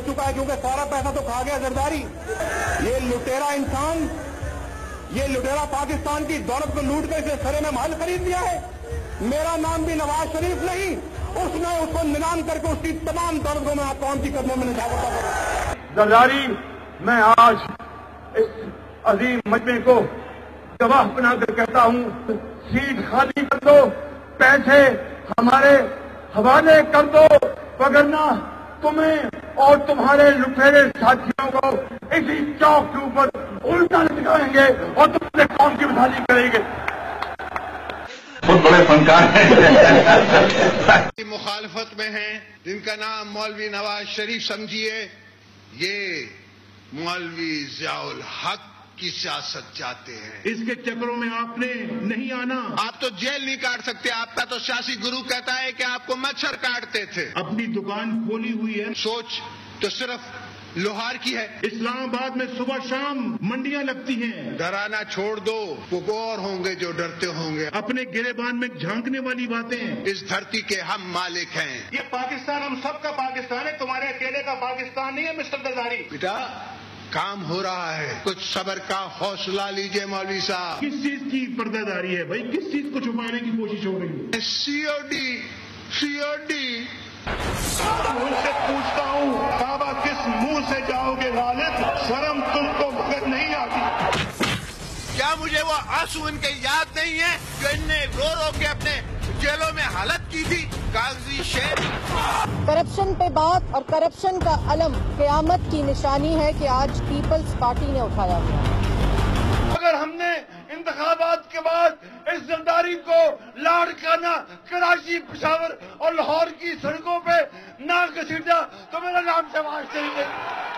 चुका है, क्योंकि सारा पैसा तो खा गया जरदारी। ये लुटेरा इंसान, ये लुटेरा पाकिस्तान की दौलत को लूट कर इसने सरे में महल खरीद लिया है। मेरा नाम भी नवाज शरीफ नहीं, उसने उसको नीलाम करके उसकी तमाम दौलत को मैं कौन सी कदमों में निछावता करूं। जरदारी, मैं आज इस अजीम मजमे को गवाह बनाकर कहता हूं, सीट खाली कर दो, पैसे हमारे हवाले कर दो, वगरना तुम्हें और तुम्हारे लुटेरे साथियों को इसी चौक के ऊपर उल्टा लटकाएंगे और तुमसे कौम की बदहाली करेंगे। बहुत बड़े फनकार हैं। मुखालफत में हैं, जिनका नाम मौलवी नवाज शरीफ समझिए, ये मौलवी जियाउल हक की सियासत चाहते हैं। इसके चक्रों में आपने नहीं आना। आप तो जेल नहीं काट सकते, आपका तो सियासी गुरु कहता है कि आपको मच्छर काटते थे। अपनी दुकान खोली हुई है, सोच तो सिर्फ लोहार की है। इस्लामाबाद में सुबह शाम मंडियां लगती हैं। डराना छोड़ दो, वो और होंगे जो डरते होंगे। अपने गिरेबान में झांकने वाली बातें। इस धरती के हम मालिक हैं। ये पाकिस्तान हम सबका पाकिस्तान है, तुम्हारे अकेले का पाकिस्तान नहीं है मिस्टर जरदारी। बेटा, काम हो रहा है, कुछ सब्र का हौसला लीजिए मौलवी साहब। किस चीज की पर्दादारी है भाई, किस चीज को छुपाने की कोशिश हो रही है? सीओडी उनसे पूछता हूँ, बाबा किस मुंह से जाओगे गालिब, शर्म तुमको मगर नहीं आती? क्या मुझे वो आंसू इनके याद नहीं है जो इनने रो रो के अपने जेलों में हालत की थी? कागजी शेर। करप्शन पे बात और करप्शन का अलम क़यामत की निशानी है कि आज पीपल्स पार्टी ने उठाया हुआ। अगर हमने इंतखाबात के बाद इस जरदारी को लाड़काना कराची, पेशावर और लाहौर की सड़कों पे ना घसीटा तो मेरा नाम शहबाज शरीफ है।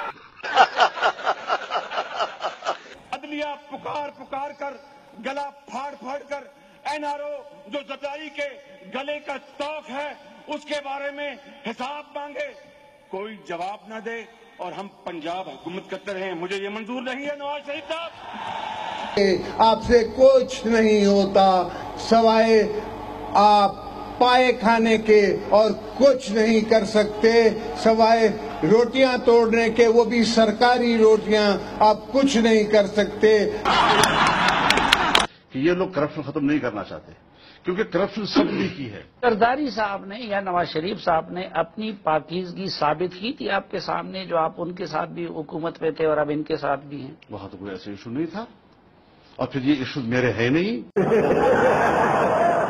अदलिया पुकार पुकार कर, गला फाड़ फाड़ कर एनआरओ जो जरदारी के गले का तोक है उसके बारे में हिसाब मांगे, कोई जवाब न दे और हम पंजाब हुकूमत करते रहे। मुझे ये मंजूर नहीं है नवाज शरीफ साहब। आपसे कुछ नहीं होता सवाए आप पाए खाने के, और कुछ नहीं कर सकते सवाए रोटियां तोड़ने के, वो भी सरकारी रोटियां। आप कुछ नहीं कर सकते। कि ये लोग करप्शन खत्म नहीं करना चाहते, क्योंकि करप्शन सबने की है। जरदारी साहब ने या नवाज शरीफ साहब ने अपनी पाकीज़गी साबित की थी आपके सामने, जो आप उनके साथ भी हुकूमत में थे और अब इनके साथ भी हैं। वहां तो कोई ऐसा इशू नहीं था, और फिर ये इशू मेरे है नहीं।